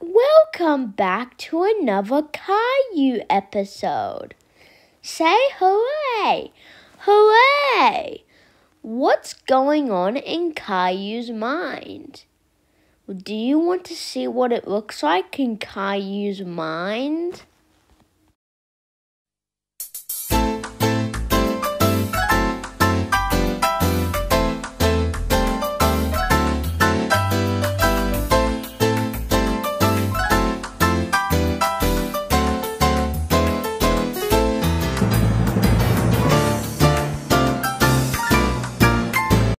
Welcome back to another Caillou episode. Say hooray! Hooray! What's going on in Caillou's mind? Do you want to see what it looks like in Caillou's mind?